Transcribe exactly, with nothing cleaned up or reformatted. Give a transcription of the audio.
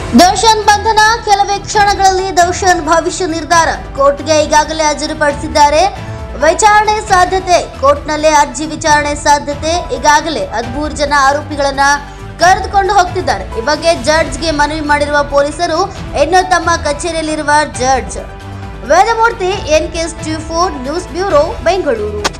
ದರ್ಶನ್ ಬಂಧನ ಕೆಲವೇ ಕ್ಷಣಗಳಲ್ಲಿ ದರ್ಶನ್ ಭವಿಷ್ಯ ನಿರ್ಧಾರ ಕೋರ್ಟ್ಗೆ ಈಗಾಗಲೇ ಹಾಜರುಪಡಿಸಿದ್ದಾರೆ. ವಿಚಾರಣೆ ಸಾಧ್ಯತೆ ಕೋರ್ಟ್ನಲ್ಲೇ ಅರ್ಜಿ ವಿಚಾರಣೆ ಸಾಧ್ಯತೆ ಈಗಾಗಲೇ ಹದಿಮೂರು ಜನ ಆರೋಪಿಗಳನ್ನ ಕರೆದುಕೊಂಡು ಹೋಗ್ತಿದ್ದಾರೆ. ಈ ಬಗ್ಗೆ ಜಡ್ಜ್ಗೆ ಮನವಿ ಮಾಡಿರುವ ಪೊಲೀಸರು ಇನ್ನು ತಮ್ಮ ಕಚೇರಿಯಲ್ಲಿರುವ judge Vedamurthy N K news bureau Bengaluru.